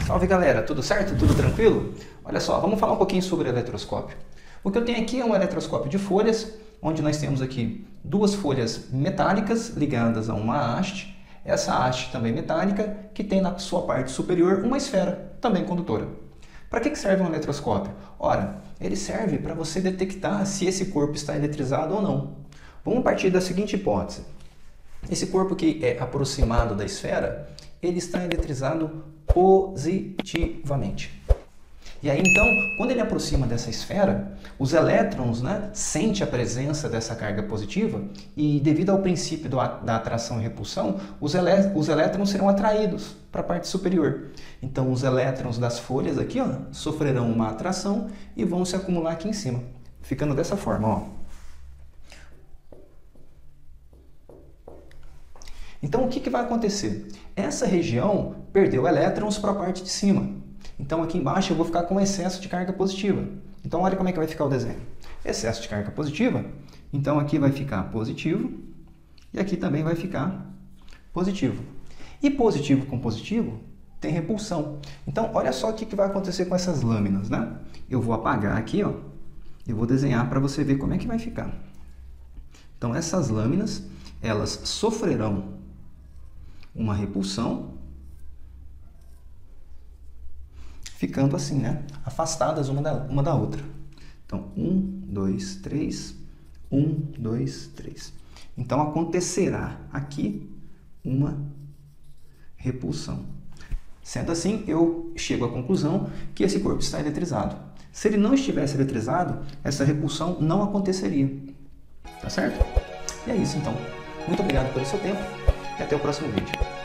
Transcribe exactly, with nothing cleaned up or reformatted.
Salve galera, tudo certo? Tudo tranquilo? Olha só, vamos falar um pouquinho sobre eletroscópio. O que eu tenho aqui é um eletroscópio de folhas, onde nós temos aqui duas folhas metálicas ligadas a uma haste. Essa haste também metálica, que tem na sua parte superior uma esfera, também condutora. Para que serve um eletroscópio? Ora, ele serve para você detectar se esse corpo está eletrizado ou não. Vamos partir da seguinte hipótese. Esse corpo que é aproximado da esfera, ele está eletrizado positivamente. E aí então, quando ele aproxima dessa esfera, os elétrons, né, sentem a presença dessa carga positiva e devido ao princípio do, da atração e repulsão, os, elé os elétrons serão atraídos para a parte superior. Então os elétrons das folhas aqui, ó, sofrerão uma atração e vão se acumular aqui em cima, ficando dessa forma, ó. Então o que, que vai acontecer? Essa região perdeu elétrons para a parte de cima. Então aqui embaixo eu vou ficar com excesso de carga positiva. Então olha como é que vai ficar o desenho. Excesso de carga positiva, então aqui vai ficar positivo e aqui também vai ficar positivo. E positivo com positivo tem repulsão. Então olha só o que, que vai acontecer com essas lâminas, né? Eu vou apagar aqui, ó, e vou desenhar para você ver como é que vai ficar. Então essas lâminas, elas sofrerão uma repulsão, ficando assim, né? Afastadas uma da, uma da outra. Então, um, dois, três, um, dois, três. Então, acontecerá aqui uma repulsão. Sendo assim, eu chego à conclusão que esse corpo está eletrizado. Se ele não estivesse eletrizado, essa repulsão não aconteceria. Tá certo? E é isso, então. Muito obrigado pelo seu tempo e até o próximo vídeo.